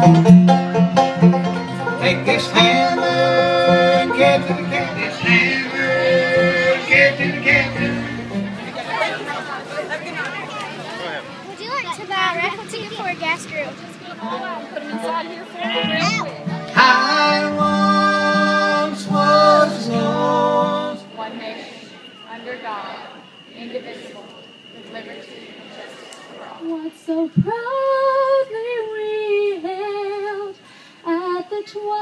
Take this hammer, get to the captain. This hammer, get to the captain. Would you like to buy a raffle ticket for a gas grill? Put them inside here for me real quick. I once was lost. One nation, under God, indivisible, with liberty and justice for all. What so proudly we hailed at the twilight